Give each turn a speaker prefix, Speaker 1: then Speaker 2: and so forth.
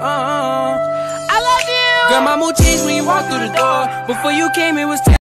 Speaker 1: I love you. Girl, my mood changed when you walked through the door. Before you came, it was